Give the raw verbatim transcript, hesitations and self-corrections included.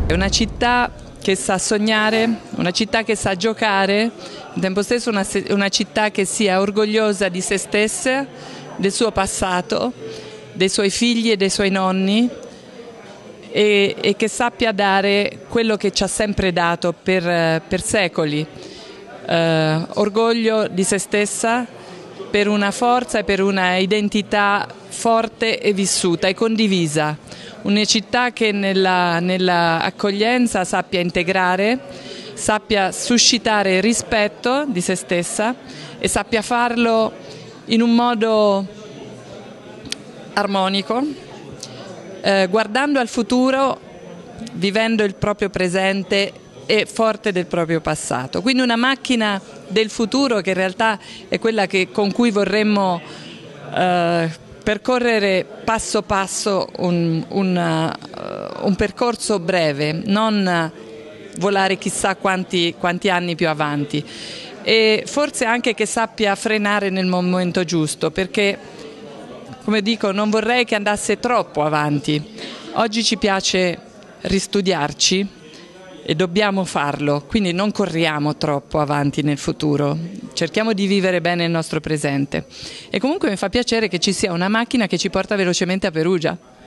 È una città che sa sognare, una città che sa giocare, al tempo stesso una, una città che sia orgogliosa di se stessa, del suo passato, dei suoi figli e dei suoi nonni e, e che sappia dare quello che ci ha sempre dato per, per secoli, eh, orgoglio di se stessa per una forza e per una identità forte e vissuta e condivisa. Una città che nella, nella accoglienza sappia integrare, sappia suscitare rispetto di se stessa e sappia farlo in un modo armonico, eh, guardando al futuro, vivendo il proprio presente e forte del proprio passato. Quindi una macchina del futuro che in realtà è quella che, con cui vorremmo eh, percorrere passo passo un, un, uh, un percorso breve, non volare chissà quanti, quanti anni più avanti, e forse anche che sappia frenare nel momento giusto, perché come dico non vorrei che andasse troppo avanti. Oggi ci piace ristudiarci e dobbiamo farlo, quindi non corriamo troppo avanti nel futuro, cerchiamo di vivere bene il nostro presente. E comunque mi fa piacere che ci sia una macchina che ci porta velocemente a Perugia.